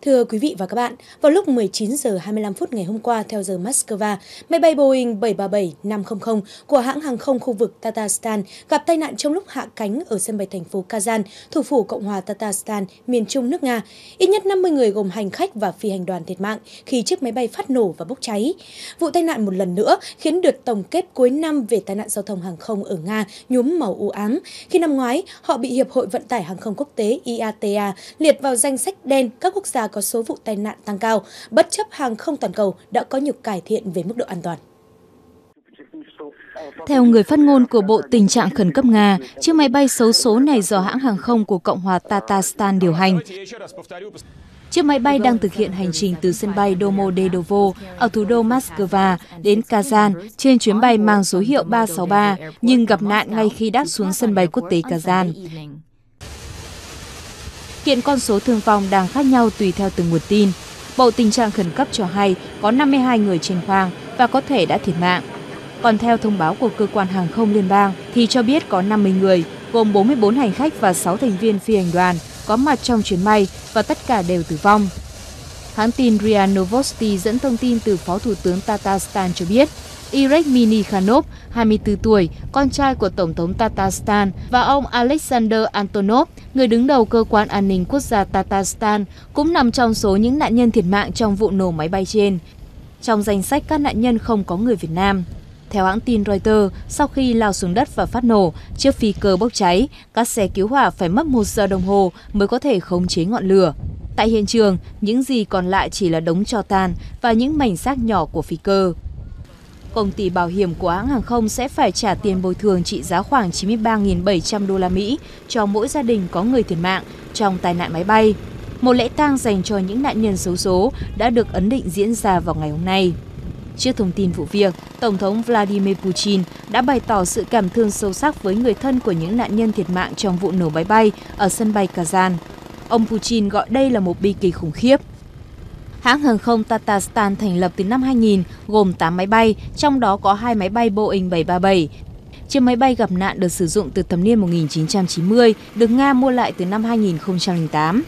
Thưa quý vị và các bạn, vào lúc 19 giờ 25 phút ngày hôm qua theo giờ Moscow, máy bay Boeing 737-500 của hãng hàng không khu vực Tatarstan gặp tai nạn trong lúc hạ cánh ở sân bay thành phố Kazan, thủ phủ Cộng hòa Tatarstan, miền trung nước Nga. Ít nhất 50 người gồm hành khách và phi hành đoàn thiệt mạng khi chiếc máy bay phát nổ và bốc cháy. Vụ tai nạn một lần nữa khiến đợt tổng kết cuối năm về tai nạn giao thông hàng không ở Nga nhuốm màu u ám. Khi năm ngoái, họ bị Hiệp hội Vận tải Hàng không Quốc tế IATA liệt vào danh sách đen các quốc gia có số vụ tai nạn tăng cao, bất chấp hàng không toàn cầu đã có nhiều cải thiện về mức độ an toàn. Theo người phát ngôn của Bộ Tình trạng Khẩn cấp Nga, chiếc máy bay xấu số này do hãng hàng không của Cộng hòa Tatarstan điều hành. Chiếc máy bay đang thực hiện hành trình từ sân bay Domodedovo ở thủ đô Moscow đến Kazan trên chuyến bay mang số hiệu 363, nhưng gặp nạn ngay khi đáp xuống sân bay quốc tế Kazan. Hiện con số thương vong đang khác nhau tùy theo từng nguồn tin. Bộ Tình trạng Khẩn cấp cho hay có 52 người trên khoang và có thể đã thiệt mạng. Còn theo thông báo của Cơ quan Hàng không Liên bang thì cho biết có 50 người, gồm 44 hành khách và 6 thành viên phi hành đoàn có mặt trong chuyến bay và tất cả đều tử vong. Hãng tin RIA Novosti dẫn thông tin từ Phó Thủ tướng Tatarstan cho biết, Irek Minikhanov, 24 tuổi, con trai của Tổng thống Tatarstan, và ông Alexander Antonov, người đứng đầu Cơ quan An ninh Quốc gia Tatarstan, cũng nằm trong số những nạn nhân thiệt mạng trong vụ nổ máy bay trên. Trong danh sách các nạn nhân không có người Việt Nam. Theo hãng tin Reuters, sau khi lao xuống đất và phát nổ, chiếc phi cơ bốc cháy, các xe cứu hỏa phải mất 1 giờ đồng hồ mới có thể khống chế ngọn lửa. Tại hiện trường, những gì còn lại chỉ là đống tro tàn và những mảnh xác nhỏ của phi cơ. Công ty bảo hiểm của hãng hàng không sẽ phải trả tiền bồi thường trị giá khoảng 93.700 đô la Mỹ cho mỗi gia đình có người thiệt mạng trong tai nạn máy bay. Một lễ tang dành cho những nạn nhân xấu số đã được ấn định diễn ra vào ngày hôm nay. Trước thông tin vụ việc, Tổng thống Vladimir Putin đã bày tỏ sự cảm thương sâu sắc với người thân của những nạn nhân thiệt mạng trong vụ nổ máy bay ở sân bay Kazan. Ông Putin gọi đây là một bi kịch khủng khiếp. Hãng hàng không Tatarstan thành lập từ năm 2000, gồm 8 máy bay, trong đó có 2 máy bay Boeing 737. Chiếc máy bay gặp nạn được sử dụng từ thập niên 1990, được Nga mua lại từ năm 2008.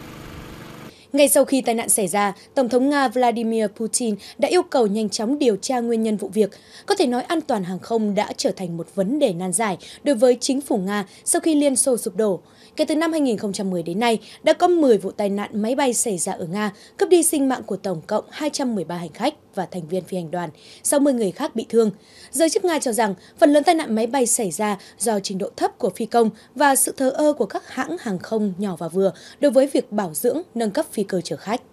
Ngay sau khi tai nạn xảy ra, Tổng thống Nga Vladimir Putin đã yêu cầu nhanh chóng điều tra nguyên nhân vụ việc. Có thể nói an toàn hàng không đã trở thành một vấn đề nan giải đối với chính phủ Nga sau khi Liên Xô sụp đổ. Kể từ năm 2010 đến nay, đã có 10 vụ tai nạn máy bay xảy ra ở Nga, cướp đi sinh mạng của tổng cộng 213 hành khách và thành viên phi hành đoàn, 60 người khác bị thương. Giới chức Nga cho rằng phần lớn tai nạn máy bay xảy ra do trình độ thấp của phi công và sự thờ ơ của các hãng hàng không nhỏ và vừa đối với việc bảo dưỡng, nâng cấp phi cơ chở khách.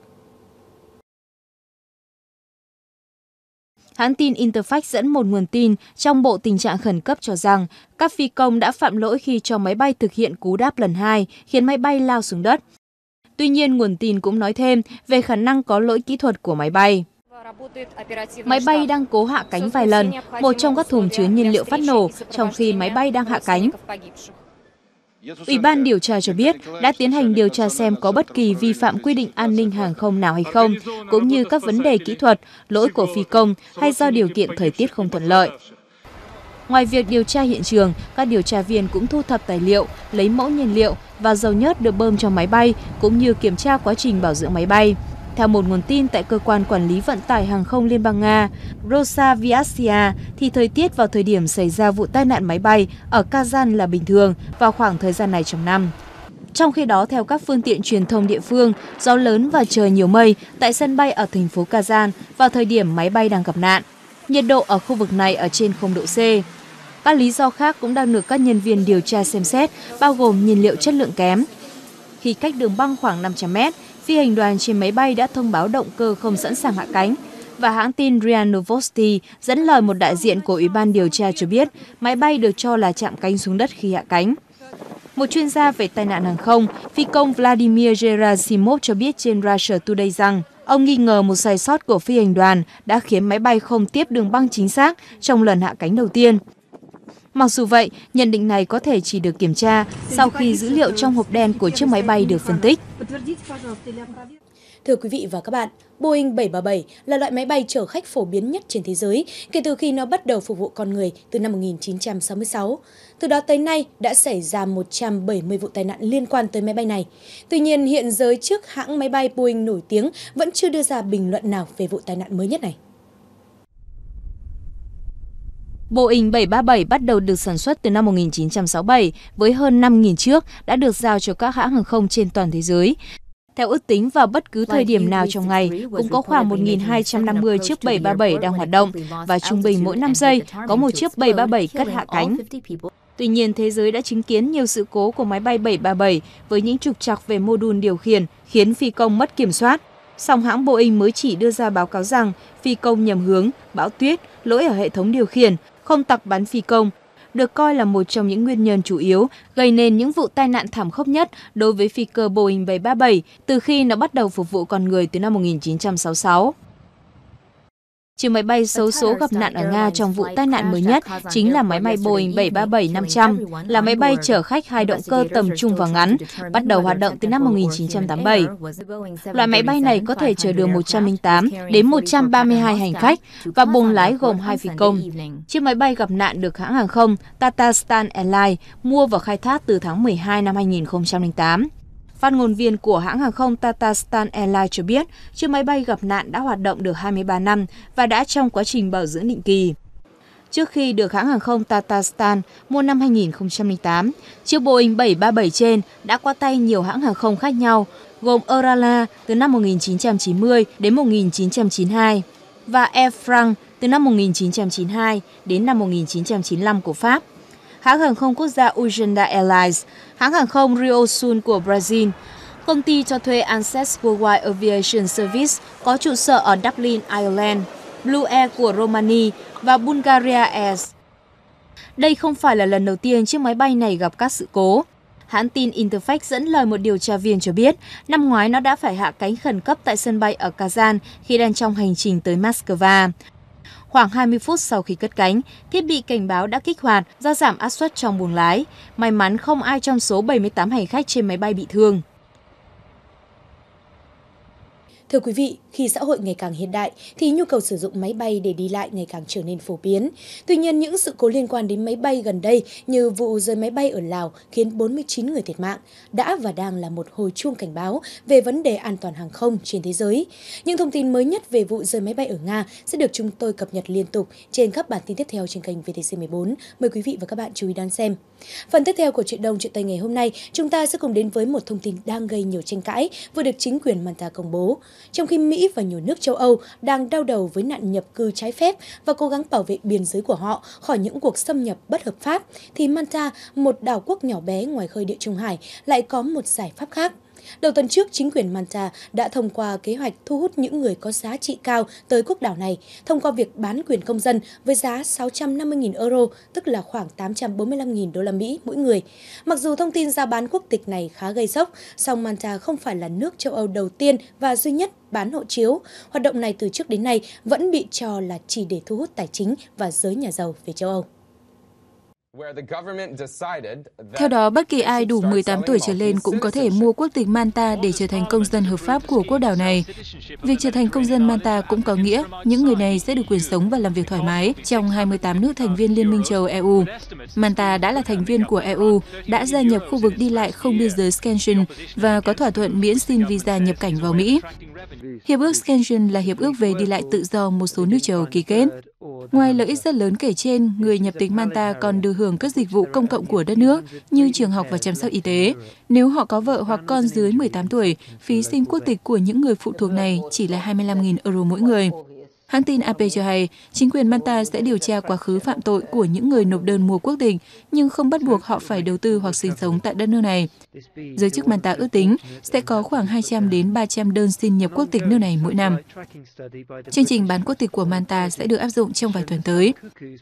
Hãng tin Interfax dẫn một nguồn tin trong Bộ Tình trạng Khẩn cấp cho rằng các phi công đã phạm lỗi khi cho máy bay thực hiện cú đáp lần 2, khiến máy bay lao xuống đất. Tuy nhiên, nguồn tin cũng nói thêm về khả năng có lỗi kỹ thuật của máy bay. Máy bay đang cố hạ cánh vài lần, một trong các thùng chứa nhiên liệu phát nổ trong khi máy bay đang hạ cánh. Ủy ban điều tra cho biết đã tiến hành điều tra xem có bất kỳ vi phạm quy định an ninh hàng không nào hay không, cũng như các vấn đề kỹ thuật, lỗi của phi công hay do điều kiện thời tiết không thuận lợi. Ngoài việc điều tra hiện trường, các điều tra viên cũng thu thập tài liệu, lấy mẫu nhiên liệu và dầu nhớt được bơm cho máy bay, cũng như kiểm tra quá trình bảo dưỡng máy bay. Theo một nguồn tin tại Cơ quan Quản lý Vận tải Hàng không Liên bang Nga, Rosaviatsia, thì thời tiết vào thời điểm xảy ra vụ tai nạn máy bay ở Kazan là bình thường vào khoảng thời gian này trong năm. Trong khi đó, theo các phương tiện truyền thông địa phương, gió lớn và trời nhiều mây tại sân bay ở thành phố Kazan vào thời điểm máy bay đang gặp nạn. Nhiệt độ ở khu vực này ở trên 0 độ C. Các lý do khác cũng đang được các nhân viên điều tra xem xét, bao gồm nhiên liệu chất lượng kém. Khi cách đường băng khoảng 500 mét, phi hành đoàn trên máy bay đã thông báo động cơ không sẵn sàng hạ cánh. Và hãng tin RIA Novosti dẫn lời một đại diện của Ủy ban điều tra cho biết máy bay được cho là chạm cánh xuống đất khi hạ cánh. Một chuyên gia về tai nạn hàng không, phi công Vladimir Gerasimov cho biết trên Russia Today rằng ông nghi ngờ một sai sót của phi hành đoàn đã khiến máy bay không tiếp đường băng chính xác trong lần hạ cánh đầu tiên. Mặc dù vậy, nhận định này có thể chỉ được kiểm tra sau khi dữ liệu trong hộp đen của chiếc máy bay được phân tích. Thưa quý vị và các bạn, Boeing 737 là loại máy bay chở khách phổ biến nhất trên thế giới kể từ khi nó bắt đầu phục vụ con người từ năm 1966. Từ đó tới nay đã xảy ra 170 vụ tai nạn liên quan tới máy bay này. Tuy nhiên, hiện giới chức hãng máy bay Boeing nổi tiếng vẫn chưa đưa ra bình luận nào về vụ tai nạn mới nhất này. Boeing 737 bắt đầu được sản xuất từ năm 1967 với hơn 5.000 chiếc đã được giao cho các hãng hàng không trên toàn thế giới. Theo ước tính, vào bất cứ thời điểm nào trong ngày, cũng có khoảng 1.250 chiếc 737 đang hoạt động và trung bình mỗi 5 giây có một chiếc 737 cất hạ cánh. Tuy nhiên, thế giới đã chứng kiến nhiều sự cố của máy bay 737 với những trục trặc về mô đun điều khiển khiến phi công mất kiểm soát. Song hãng Boeing mới chỉ đưa ra báo cáo rằng phi công nhầm hướng, bão tuyết, lỗi ở hệ thống điều khiển, không tặc bắn phi công, được coi là một trong những nguyên nhân chủ yếu gây nên những vụ tai nạn thảm khốc nhất đối với phi cơ Boeing 737 từ khi nó bắt đầu phục vụ con người từ năm 1966. Chiếc máy bay xấu số gặp nạn ở Nga trong vụ tai nạn mới nhất chính là máy bay Boeing 737-500, là máy bay chở khách hai động cơ tầm trung và ngắn, bắt đầu hoạt động từ năm 1987. Loại máy bay này có thể chở được 108 đến 132 hành khách và buồng lái gồm 2 phi công. Chiếc máy bay gặp nạn được hãng hàng không Tatarstan Airlines mua và khai thác từ tháng 12 năm 2008. Phát ngôn viên của hãng hàng không Tatarstan Airlines cho biết, chiếc máy bay gặp nạn đã hoạt động được 23 năm và đã trong quá trình bảo dưỡng định kỳ. Trước khi được hãng hàng không Tatarstan mua năm 2008, chiếc Boeing 737 trên đã qua tay nhiều hãng hàng không khác nhau, gồm Eurala từ năm 1990 đến 1992 và Air France từ năm 1992 đến năm 1995 của Pháp, hãng hàng không quốc gia Uganda Airlines, hãng hàng không Rio Sul của Brazil, công ty cho thuê Ansett Worldwide Aviation Service có trụ sở ở Dublin, Ireland, Blue Air của Romania và Bulgaria Airlines. Đây không phải là lần đầu tiên chiếc máy bay này gặp các sự cố. Hãng tin Interfax dẫn lời một điều tra viên cho biết, năm ngoái nó đã phải hạ cánh khẩn cấp tại sân bay ở Kazan khi đang trong hành trình tới Moscow. Khoảng 20 phút sau khi cất cánh, thiết bị cảnh báo đã kích hoạt do giảm áp suất trong buồng lái. May mắn không ai trong số 78 hành khách trên máy bay bị thương. Thưa quý vị, khi xã hội ngày càng hiện đại thì nhu cầu sử dụng máy bay để đi lại ngày càng trở nên phổ biến. Tuy nhiên, những sự cố liên quan đến máy bay gần đây như vụ rơi máy bay ở Lào khiến 49 người thiệt mạng đã và đang là một hồi chuông cảnh báo về vấn đề an toàn hàng không trên thế giới. Những thông tin mới nhất về vụ rơi máy bay ở Nga sẽ được chúng tôi cập nhật liên tục trên các bản tin tiếp theo trên kênh VTC14. Mời quý vị và các bạn chú ý đón xem. Phần tiếp theo của Chuyện Đông Chuyện Tây ngày hôm nay, chúng ta sẽ cùng đến với một thông tin đang gây nhiều tranh cãi vừa được chính quyền Malta công bố. Trong khi Mỹ và nhiều nước châu Âu đang đau đầu với nạn nhập cư trái phép và cố gắng bảo vệ biên giới của họ khỏi những cuộc xâm nhập bất hợp pháp, thì Malta, một đảo quốc nhỏ bé ngoài khơi Địa Trung Hải, lại có một giải pháp khác. Đầu tuần trước, chính quyền Malta đã thông qua kế hoạch thu hút những người có giá trị cao tới quốc đảo này thông qua việc bán quyền công dân với giá 650.000 euro, tức là khoảng 845.000 đô la Mỹ mỗi người. Mặc dù thông tin ra bán quốc tịch này khá gây sốc, song Malta không phải là nước châu Âu đầu tiên và duy nhất bán hộ chiếu. Hoạt động này từ trước đến nay vẫn bị cho là chỉ để thu hút tài chính và giới nhà giàu về châu Âu. Theo đó, bất kỳ ai đủ 18 tuổi trở lên cũng có thể mua quốc tịch Malta để trở thành công dân hợp pháp của quốc đảo này. Việc trở thành công dân Malta cũng có nghĩa những người này sẽ được quyền sống và làm việc thoải mái trong 28 nước thành viên Liên minh châu EU. Malta đã là thành viên của EU, đã gia nhập khu vực đi lại không biên giới Schengen và có thỏa thuận miễn xin visa nhập cảnh vào Mỹ. Hiệp ước Schengen là hiệp ước về đi lại tự do một số nước châu Âu ký kết. Ngoài lợi ích rất lớn kể trên, người nhập tịch Malta còn được hưởng các dịch vụ công cộng của đất nước như trường học và chăm sóc y tế. Nếu họ có vợ hoặc con dưới 18 tuổi, phí xin quốc tịch của những người phụ thuộc này chỉ là 25.000 euro mỗi người. Hãng tin AP cho hay, chính quyền Malta sẽ điều tra quá khứ phạm tội của những người nộp đơn mua quốc tịch, nhưng không bắt buộc họ phải đầu tư hoặc sinh sống tại đất nước này. Giới chức Malta ước tính sẽ có khoảng 200 đến 300 đơn xin nhập quốc tịch nước này mỗi năm. Chương trình bán quốc tịch của Malta sẽ được áp dụng trong vài tuần tới.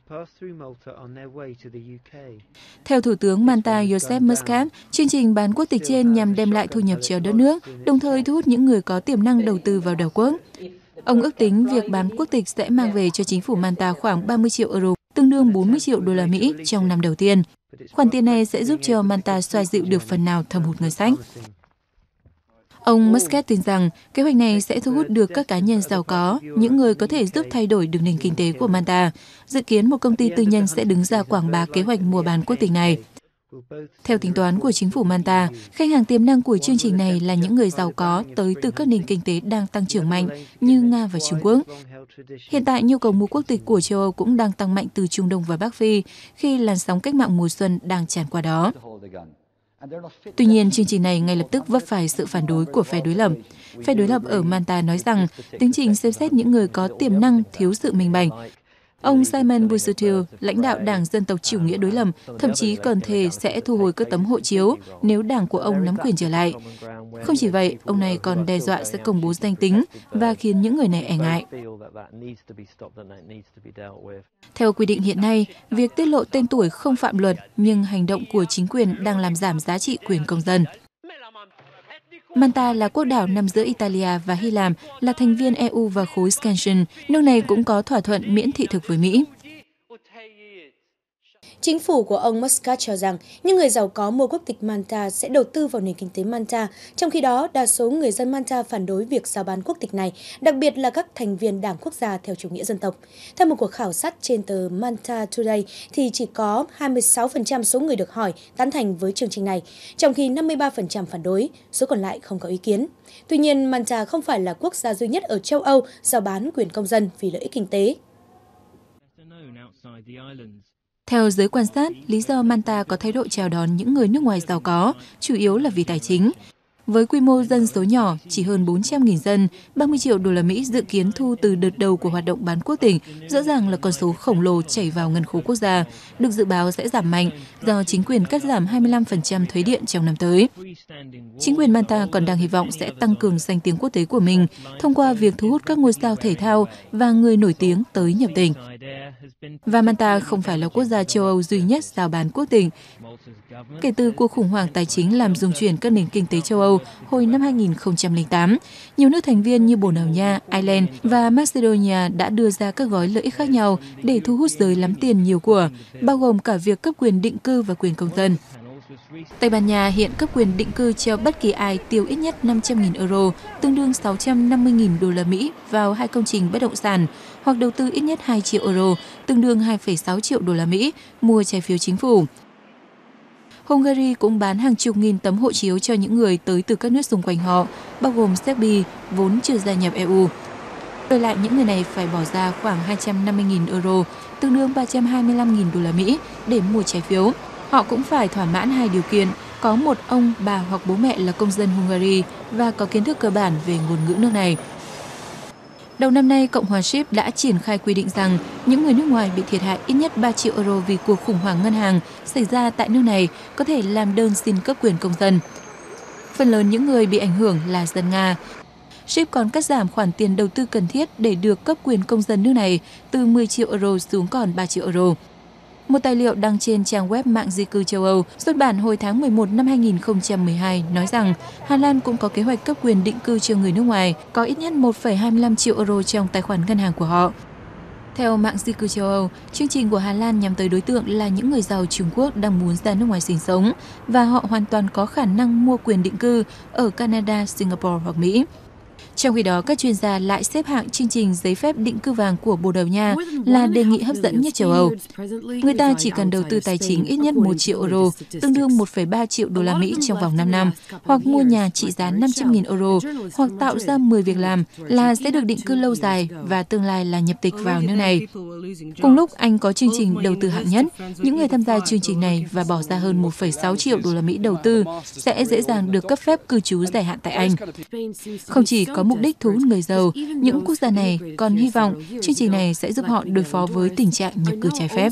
Theo Thủ tướng Malta Joseph Muscat, chương trình bán quốc tịch trên nhằm đem lại thu nhập cho đất nước, đồng thời thu hút những người có tiềm năng đầu tư vào đảo quốc. Ông ước tính việc bán quốc tịch sẽ mang về cho chính phủ Malta khoảng 30 triệu euro, tương đương 40 triệu đô la Mỹ trong năm đầu tiên. Khoản tiền này sẽ giúp cho Malta xoa dịu được phần nào thâm hụt ngân sách. Ông Muscat tin rằng kế hoạch này sẽ thu hút được các cá nhân giàu có, những người có thể giúp thay đổi được nền kinh tế của Malta. Dự kiến một công ty tư nhân sẽ đứng ra quảng bá kế hoạch mua bán quốc tịch này. Theo tính toán của chính phủ Malta, khách hàng tiềm năng của chương trình này là những người giàu có tới từ các nền kinh tế đang tăng trưởng mạnh như Nga và Trung Quốc. Hiện tại, nhu cầu mua quốc tịch của châu Âu cũng đang tăng mạnh từ Trung Đông và Bắc Phi khi làn sóng cách mạng mùa xuân đang tràn qua đó. Tuy nhiên, chương trình này ngay lập tức vấp phải sự phản đối của phe đối lập. Phe đối lập ở Malta nói rằng tiến trình xem xét những người có tiềm năng thiếu sự minh bạch. Ông Simon Busuttil, lãnh đạo Đảng Dân tộc chủ nghĩa đối lập, thậm chí còn thề sẽ thu hồi các tấm hộ chiếu nếu đảng của ông nắm quyền trở lại. Không chỉ vậy, ông này còn đe dọa sẽ công bố danh tính và khiến những người này e ngại. Theo quy định hiện nay, việc tiết lộ tên tuổi không phạm luật, nhưng hành động của chính quyền đang làm giảm giá trị quyền công dân. Malta là quốc đảo nằm giữa Italia và Hy Lạp, là thành viên EU và khối Schengen. Nước này cũng có thỏa thuận miễn thị thực với Mỹ. Chính phủ của ông Muscat cho rằng những người giàu có mua quốc tịch Malta sẽ đầu tư vào nền kinh tế Malta, trong khi đó đa số người dân Malta phản đối việc rao bán quốc tịch này, đặc biệt là các thành viên Đảng Quốc gia theo chủ nghĩa dân tộc. Theo một cuộc khảo sát trên tờ Malta Today, thì chỉ có 26% số người được hỏi tán thành với chương trình này, trong khi 53% phản đối, số còn lại không có ý kiến. Tuy nhiên, Malta không phải là quốc gia duy nhất ở châu Âu rao bán quyền công dân vì lợi ích kinh tế. Theo giới quan sát, lý do Malta có thái độ chào đón những người nước ngoài giàu có, chủ yếu là vì tài chính. Với quy mô dân số nhỏ, chỉ hơn 400.000 dân, 30 triệu đô la Mỹ dự kiến thu từ đợt đầu của hoạt động bán quốc tịch, rõ ràng là con số khổng lồ chảy vào ngân khố quốc gia, được dự báo sẽ giảm mạnh do chính quyền cắt giảm 25% thuế điện trong năm tới. Chính quyền Malta còn đang hy vọng sẽ tăng cường danh tiếng quốc tế của mình thông qua việc thu hút các ngôi sao thể thao và người nổi tiếng tới nhập tịch. Và Malta không phải là quốc gia châu Âu duy nhất rao bán quốc tịch. Kể từ cuộc khủng hoảng tài chính làm rung chuyển các nền kinh tế châu Âu hồi năm 2008, nhiều nước thành viên như Bồ Đào Nha, Ireland và Macedonia đã đưa ra các gói lợi ích khác nhau để thu hút giới lắm tiền nhiều của, bao gồm cả việc cấp quyền định cư và quyền công dân. Tây Ban Nha hiện cấp quyền định cư cho bất kỳ ai tiêu ít nhất 500.000 euro, tương đương 650.000 đô la Mỹ vào 2 công trình bất động sản, hoặc đầu tư ít nhất 2 triệu euro, tương đương 2,6 triệu đô la Mỹ, mua trái phiếu chính phủ. Hungary cũng bán hàng chục nghìn tấm hộ chiếu cho những người tới từ các nước xung quanh họ, bao gồm Serbia, vốn chưa gia nhập EU. Đổi lại, những người này phải bỏ ra khoảng 250.000 euro, tương đương 325.000 đô la Mỹ để mua trái phiếu. Họ cũng phải thỏa mãn 2 điều kiện, có một ông, bà hoặc bố mẹ là công dân Hungary và có kiến thức cơ bản về ngôn ngữ nước này. Đầu năm nay, Cộng hòa Chypre đã triển khai quy định rằng những người nước ngoài bị thiệt hại ít nhất 3 triệu euro vì cuộc khủng hoảng ngân hàng xảy ra tại nước này có thể làm đơn xin cấp quyền công dân. Phần lớn những người bị ảnh hưởng là dân Nga. Chypre còn cắt giảm khoản tiền đầu tư cần thiết để được cấp quyền công dân nước này từ 10 triệu euro xuống còn 3 triệu euro. Một tài liệu đăng trên trang web mạng di cư châu Âu xuất bản hồi tháng 11 năm 2012 nói rằng Hà Lan cũng có kế hoạch cấp quyền định cư cho người nước ngoài có ít nhất 1,25 triệu euro trong tài khoản ngân hàng của họ. Theo mạng di cư châu Âu, chương trình của Hà Lan nhắm tới đối tượng là những người giàu Trung Quốc đang muốn ra nước ngoài sinh sống và họ hoàn toàn có khả năng mua quyền định cư ở Canada, Singapore hoặc Mỹ. Trong khi đó, các chuyên gia lại xếp hạng chương trình giấy phép định cư vàng của Bồ Đào Nha là đề nghị hấp dẫn nhất châu Âu. Người ta chỉ cần đầu tư tài chính ít nhất 1 triệu euro, tương đương 1,3 triệu đô la Mỹ trong vòng 5 năm, hoặc mua nhà trị giá 500.000 euro, hoặc tạo ra 10 việc làm là sẽ được định cư lâu dài và tương lai là nhập tịch vào nước này. Cùng lúc, Anh có chương trình đầu tư hạng nhất. Những người tham gia chương trình này và bỏ ra hơn 1,6 triệu đô la Mỹ đầu tư sẽ dễ dàng được cấp phép cư trú dài hạn tại Anh. Không chỉ có mục đích thu hút người giàu, những quốc gia này còn hy vọng chương trình này sẽ giúp họ đối phó với tình trạng nhập cư trái phép.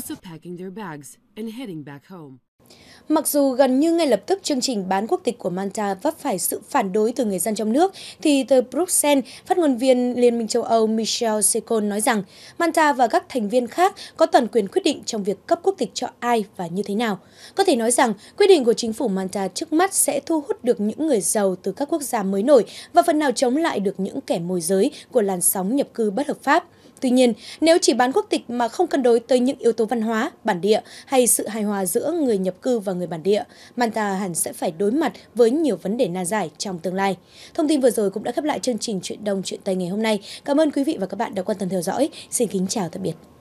Mặc dù gần như ngay lập tức chương trình bán quốc tịch của Malta vấp phải sự phản đối từ người dân trong nước, thì từ Bruxelles, phát ngôn viên Liên minh châu Âu Michel Secon nói rằng Malta và các thành viên khác có toàn quyền quyết định trong việc cấp quốc tịch cho ai và như thế nào. Có thể nói rằng, quyết định của chính phủ Malta trước mắt sẽ thu hút được những người giàu từ các quốc gia mới nổi và phần nào chống lại được những kẻ môi giới của làn sóng nhập cư bất hợp pháp. Tuy nhiên, nếu chỉ bán quốc tịch mà không cân đối tới những yếu tố văn hóa, bản địa hay sự hài hòa giữa người nhập cư và người bản địa, Malta hẳn sẽ phải đối mặt với nhiều vấn đề nan giải trong tương lai. Thông tin vừa rồi cũng đã khép lại chương trình Chuyện Đông Chuyện Tây ngày hôm nay. Cảm ơn quý vị và các bạn đã quan tâm theo dõi. Xin kính chào tạm biệt.